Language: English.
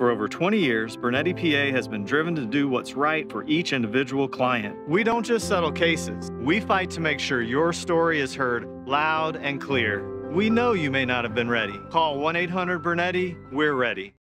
For over 20 years, Burnetti PA has been driven to do what's right for each individual client. We don't just settle cases. We fight to make sure your story is heard loud and clear. We know you may not have been ready. Call 1-800-BURNETTI. We're ready.